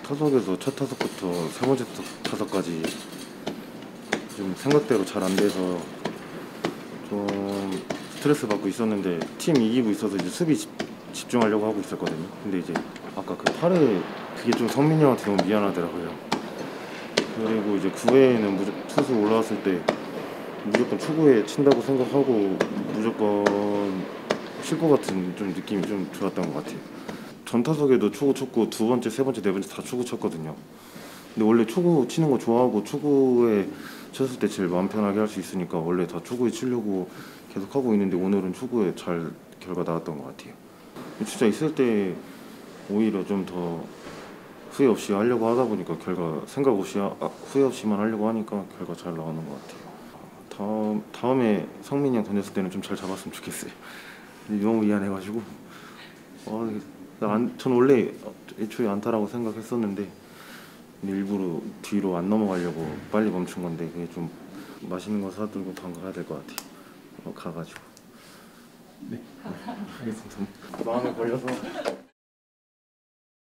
타석에서 첫 타석부터 세 번째 타석까지 좀 생각대로 잘 안 돼서 좀 스트레스 받고 있었는데 팀 이기고 있어서 이제 수비 집중하려고 하고 있었거든요. 근데 이제 아까 그 팔에 그게 좀 성민이 형한테 너무 미안하더라고요. 그리고 이제 9회에는 투수 올라왔을 때 무조건 초구에 친다고 생각하고 무조건 칠 것 같은 좀 느낌이 좀 좋았던 것 같아요. 전 타석에도 초구 쳤고 두 번째, 세 번째, 네 번째 다 초구 쳤거든요. 근데 원래 초구 치는 거 좋아하고 초구에 쳤을 때 제일 마음 편하게 할 수 있으니까 원래 다 초구에 치려고 계속 하고 있는데 오늘은 초구에 잘 결과 나왔던 것 같아요. 진짜 있을 때 오히려 좀 더 후회 없이 하려고 하다 보니까 결과 생각 없이 후회 없이만 하려고 하니까 결과 잘 나오는 것 같아요. 다음에 성민이 형 던졌을 때는 좀 잘 잡았으면 좋겠어요. 너무 미안해가지고 전 원래 애초에 안타라고 생각했었는데 일부러 뒤로 안 넘어가려고 빨리 멈춘 건데 그게 좀 맛있는 거 사들고 방금 가야 될 것 같아요. 가가지고. 네. 알겠습니다. 마음에 걸려서.